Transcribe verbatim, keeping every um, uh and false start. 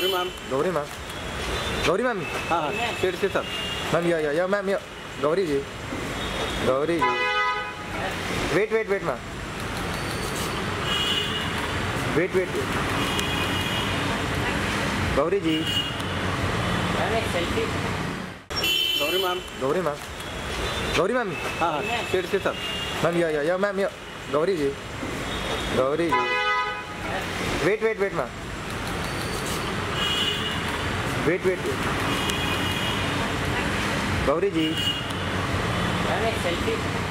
Gauri ma'am Gauri ma'am Gauri ma'am हाँ हाँ seat के साथ मैम या या yeah ma'am yeah Gauri ji Gauri ji wait wait wait ma'am wait wait Gauri ji Gauri ma'am Gauri ma'am Gauri ma'am हाँ हाँ सीट के साथ मैम या या yeah ma'am yeah Gauri ji Gauri ji wait wait wait ma'am wait wait Gauri ji selfie